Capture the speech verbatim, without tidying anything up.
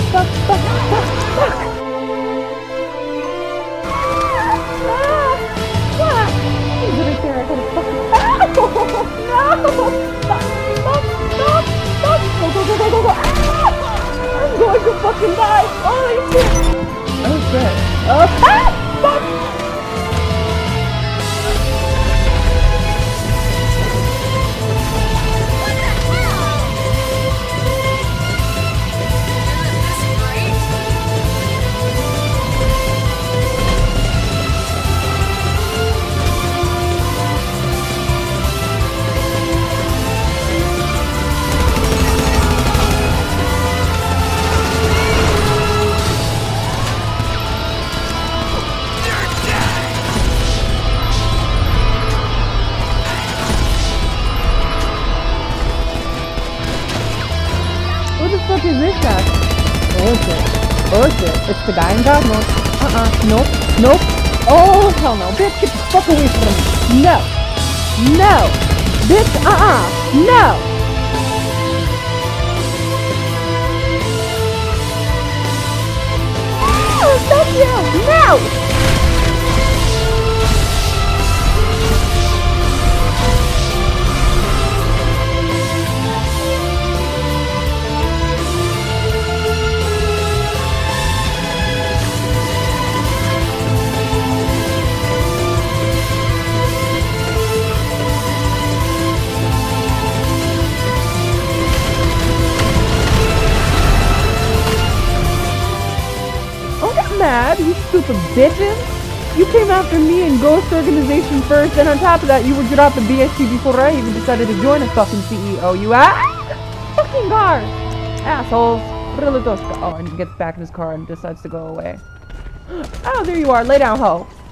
fuck, fuck, fuck, fuck! Ah! Fuck! He's right there, I gotta fucking... Ow! No! Stop! Stop! Stop! Stop! Go, go, go, go, go, go! Ah! I'm going to fucking die! Holy shit! Oh shit. Oh, ah! Fuck! What the fuck is this guy? Oh shit. Oh shit. It's the guy in God mode. Uh-uh. Nope. Nope. Oh hell no. Bitch, get the fuck away from me. No. No. Bitch, uh-uh. No. Oh, thank you. No. Mad, you stupid bitches! You came after me and Ghost Organization first, and on top of that, you were dropping B S T before I even decided to join a fucking C E O. You ass! Fucking cars! Assholes! Oh, and he gets back in his car and decides to go away. Oh, there you are. Lay down, ho.